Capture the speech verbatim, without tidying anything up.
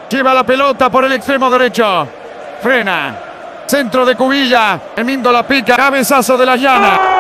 Lleva la pelota por el extremo derecho. Frena. Centro de Cubilla. El Mindo la pica. Cabezazo de la Llana.